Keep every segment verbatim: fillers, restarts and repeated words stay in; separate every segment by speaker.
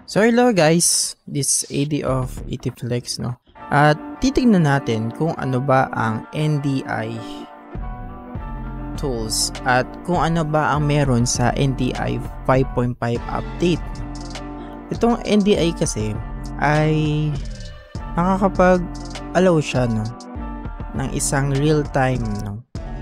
Speaker 1: So hello guys, this is A D of Itiflex, no? At titignan natin kung ano ba ang N D I tools at kung ano ba ang meron sa N D I five point five update. Itong N D I kasi ay nakakapag-allow siya, no, ng isang real-time, no,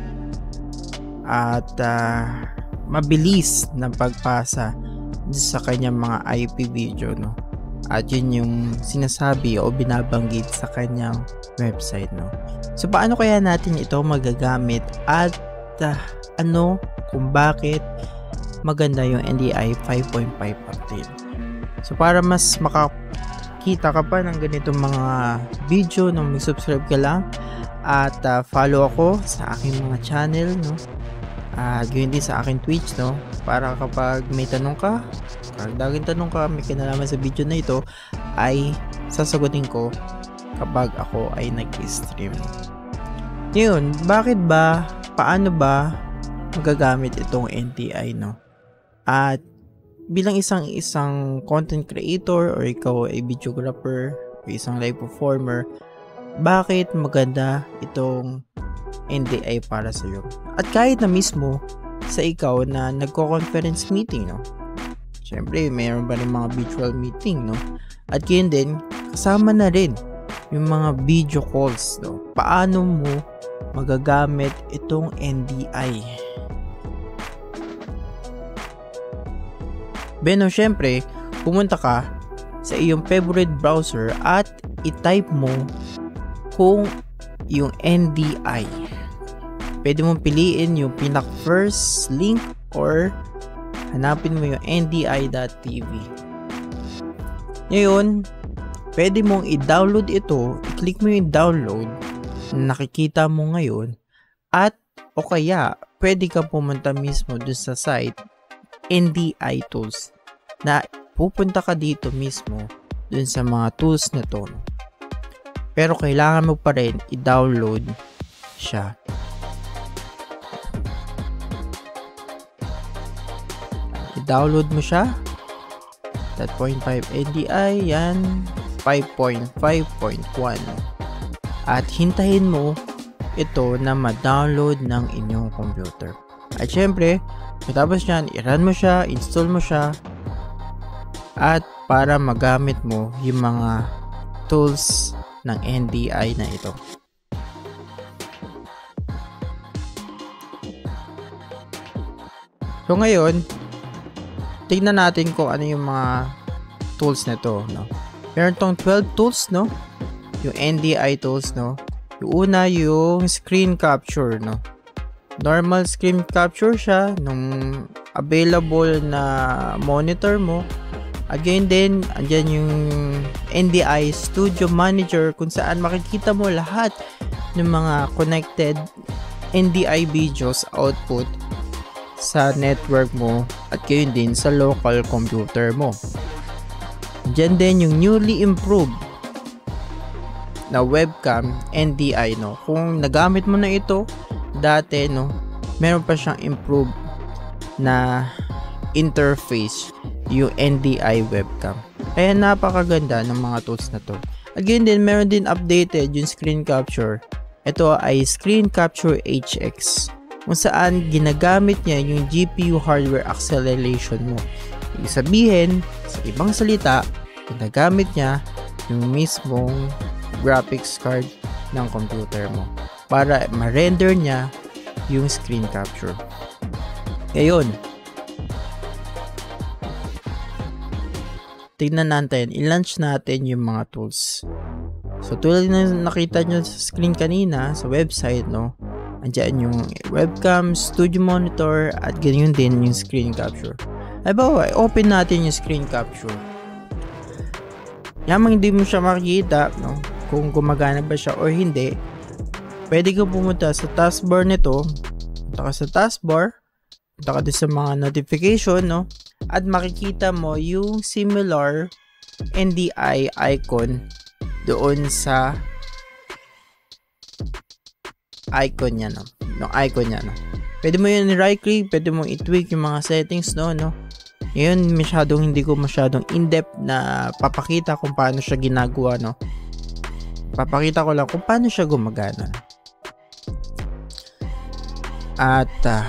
Speaker 1: at uh, mabilis na pagpasa sa kanyang mga I P video, no, at yun yung sinasabi o binabanggit sa kanyang website, no. So paano kaya natin ito magagamit at uh, ano kung bakit maganda yung N D I five point five update. So para mas makakita ka pa ng ganitong mga video, no, mag-subscribe ka lang at uh, follow ako sa aking mga channel, no. Uh, gawin din sa aking Twitch, no, para kapag may tanong ka, karagdagang tanong ka, may kinalaman sa video na ito, ay sasagutin ko kapag ako ay nag-stream. Yun, bakit ba, paano ba magagamit itong N D I, no? At bilang isang isang content creator or ikaw ay videographer o isang live performer, bakit maganda itong N D I para sa iyo? At kahit na mismo sa ikaw na nagko-conference meeting, no, syempre mayroon ba rin mga virtual meeting, no, at yun din kasama na rin yung mga video calls, no. Paano mo magagamit itong N D I? Beno, syempre pumunta ka sa iyong favorite browser at i-type mo kung yung N D I. Pwede mong piliin yung pinak first link or hanapin mo yung N D I dot T V. Ngayon, pwede mong i-download ito, i-click mo yung download na nakikita mo ngayon, at o kaya pwede ka pumunta mismo dun sa site N D I tools na pupunta ka dito mismo dun sa mga tools na to. Pero kailangan mo pa rin i-download siya. I-download mo siya. that point five N D I, yan, five point five point one. At hintayin mo ito na ma-download ng inyong computer. At syempre, matapos yan, i-run mo siya, install mo siya, at para magamit mo yung mga tools ng N D I na ito. So ngayon, tignan natin kung ano yung mga tools na to, no. Meron tong twelve tools, no, yung N D I tools, no. Yung una, yung screen capture, no. Normal screen capture siya nung available na monitor mo. At ganyan din, andyan yung N D I Studio Manager kung saan makikita mo lahat ng mga connected N D I videos output sa network mo at ganyan din sa local computer mo. Andyan din yung newly improved na webcam N D I, no. Kung nagamit mo na ito dati, no, meron pa siyang improved na interface yung N D I webcam. Kaya napakaganda ng mga tools na to. Again din, meron din updated yung screen capture. Ito ay screen capture H X, kung saan ginagamit niya yung G P U hardware acceleration mo. Ibig sabihin, sa ibang salita, ginagamit niya yung mismong graphics card ng computer mo para ma-render niya yung screen capture. Ngayon, tignan natin, i-launch natin yung mga tools. So tulad na nakita nyo sa screen kanina sa website, no, andyan yung webcam, studio monitor, at ganyan din yung screen capture. Ay ba, open natin yung screen capture. Yamang hindi mo siya makikita, no, kung gumagana ba siya or hindi. Pwede ka pumunta sa taskbar nito, punta ka sa taskbar, punta ka din sa mga notification, no, at makikita mo yung similar N D I icon doon sa icon niya, no, yung icon niya, no. Pwede mo yun i-right click, pwede mo i-tweak yung mga settings, no, no. Ngayon, masyadong hindi ko masyadong in-depth na papakita kung paano siya ginagawa, no? Papakita ko lang kung paano siya gumagana. At, uh,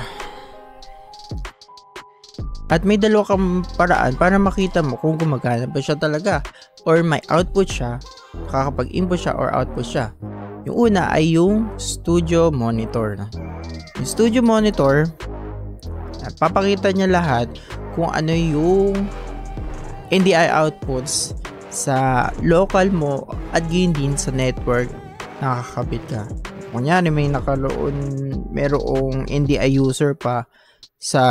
Speaker 1: at may dalawa kang paraan para makita mo kung gumagana ba siya talaga or may output siya, kakapag-input siya or output siya. Yung una ay yung studio monitor, no? Yung studio monitor, papakita niya lahat kung ano yung N D I outputs sa local mo at gain din sa network na kakabit ka. Kunyari may nakaloon, merong N D I user pa sa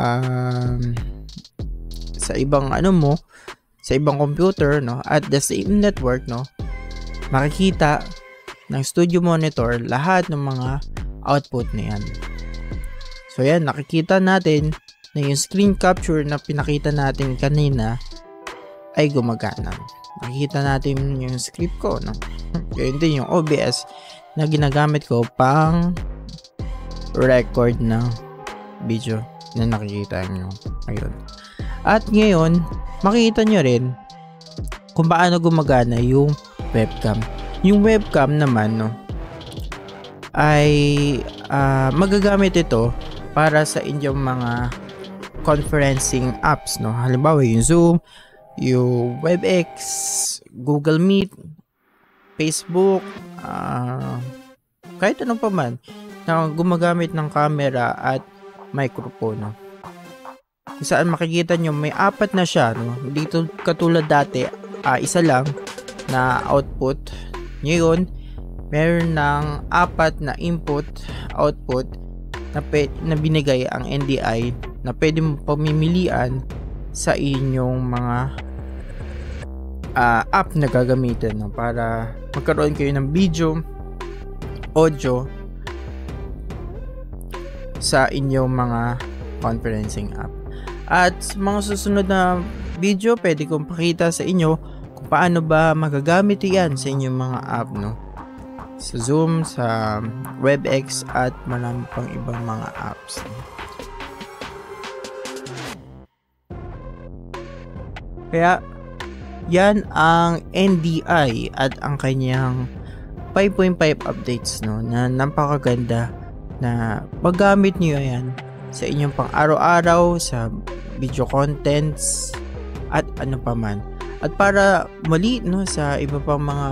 Speaker 1: sa ibang ano mo, sa ibang computer, no, at the same network, no, makikita ng studio monitor lahat ng mga output na yan. So yan, nakikita natin na yung screen capture na pinakita natin kanina ay gumagana. Nakikita natin yung script ko, no? Yun din yung O B S na ginagamit ko pang record ng video na nakikita nyo ngayon. At ngayon, makikita nyo rin kung paano gumagana yung webcam. Yung webcam naman, no, ay uh, magagamit ito para sa inyong mga conferencing apps, no? Halimbawa yung Zoom, yung WebEx, Google Meet, Facebook, uh, kahit ano pa man na gumagamit ng camera at microphone, no? Kung saan makikita nyo may apat na siya, no? Dito katulad dati, uh, isa lang na output. Ngayon, meron ng apat na input, output na, pe- na binigay ang N D I na pwede mo pamimilian sa inyong mga uh, app na gagamitin, no? Para magkaroon kayo ng video, audio sa inyong mga conferencing app. At sa mga susunod na video, pwede kong pakita sa inyo kung paano ba magagamit yan sa inyong mga app, no? Sa Zoom, sa WebEx at marami pang ibang mga apps. Kaya yan ang N D I at ang kanyang five point five updates, no, na napakaganda na paggamit niyo yan sa inyong pang araw-araw, sa video contents at ano pa man. At para mali, no, sa iba pang mga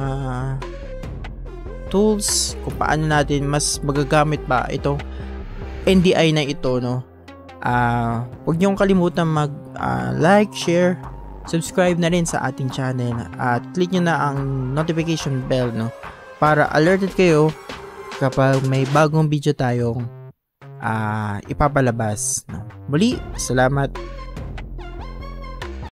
Speaker 1: tools kung paano natin mas magagamit pa itong N D I na ito, no. Uh, huwag niyong kalimutan mag uh, like, share, subscribe na rin sa ating channel at click nyo na ang notification bell, no, para alerted kayo kapag may bagong video tayong uh, ipapalabas, no. Muli, salamat.